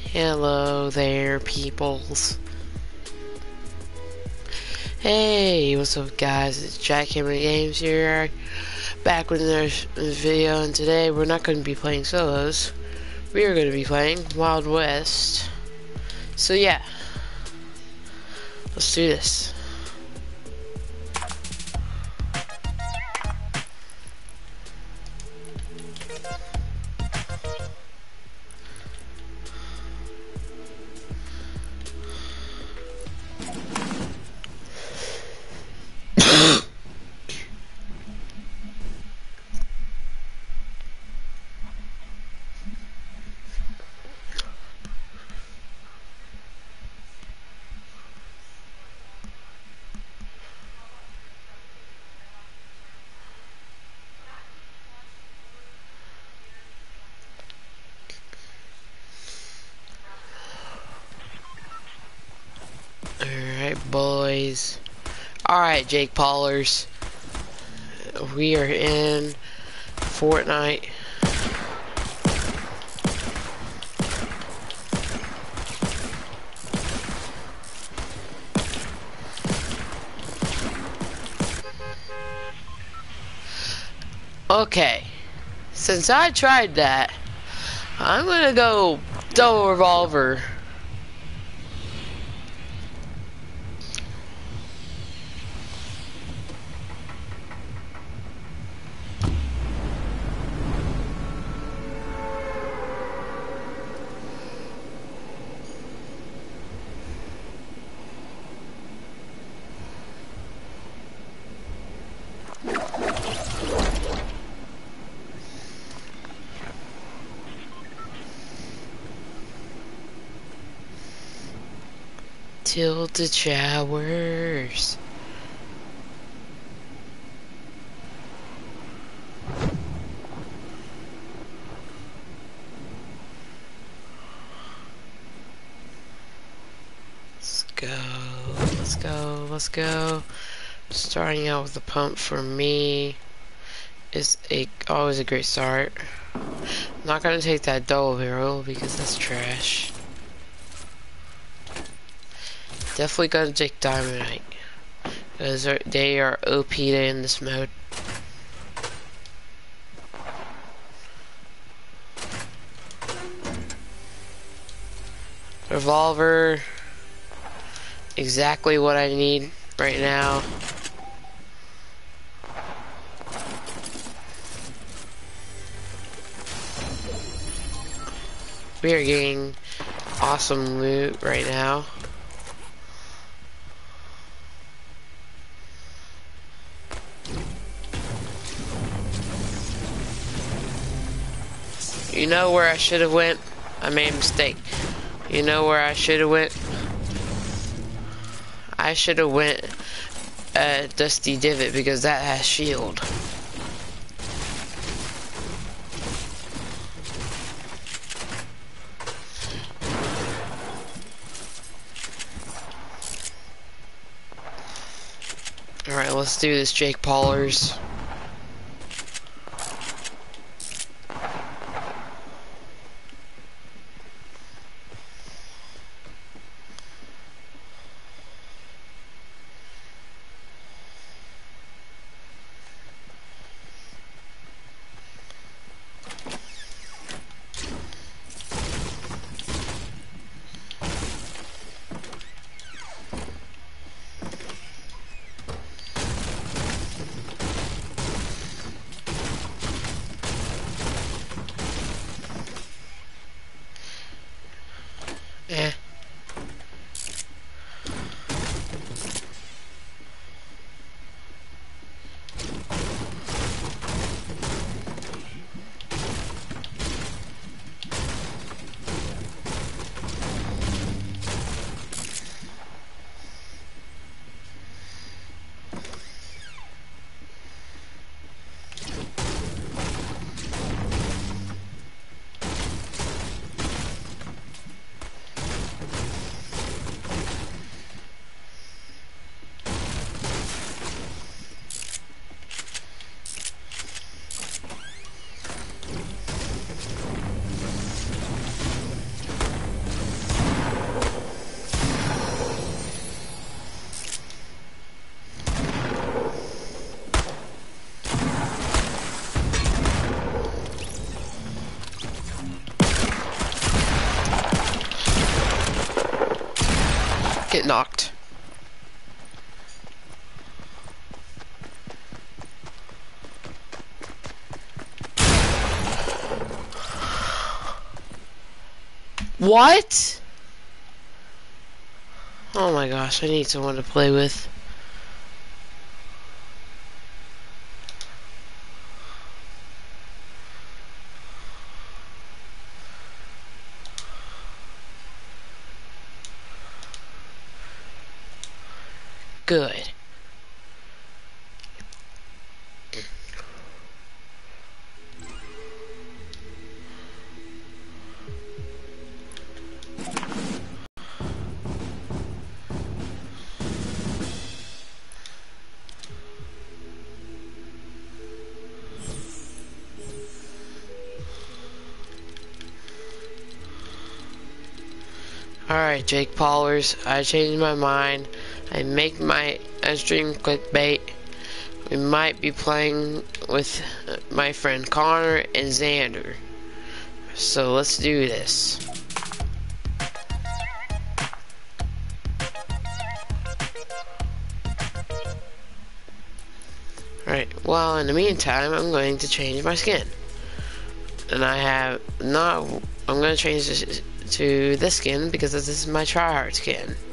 Hello there, peoples. Hey, what's up, guys? It's Jackhammer Games here, back with another video, and today we're not going to be playing solos. We are going to be playing Wild West. So yeah, let's do this. Alright, boys. Alright, Jake Paulers. We are in Fortnite. Okay, since I tried that, I'm gonna go double revolver. Tilted showers. Let's go, let's go, let's go. Starting out with the pump for me is always a great start. I'm not gonna take that double barrel because that's trash. Definitely gonna take Dynamite because they are OP in this mode. Revolver, exactly what I need right now. We are getting awesome loot right now. You know where I should have went? I made a mistake. You know where I should have went? I should have went Dusty Divot because that has shield. Alright, let's do this, Jake Paulers. Eh. Get knocked. What? Oh my gosh, I need someone to play with. Good. Alright, Jake Paulers, I changed my mind. I make my stream clickbait. We might be playing with my friend Connor and Xander. So let's do this. Alright, well in the meantime I'm going to change my skin. And I'm gonna change this to this skin because this is my tryhard skin.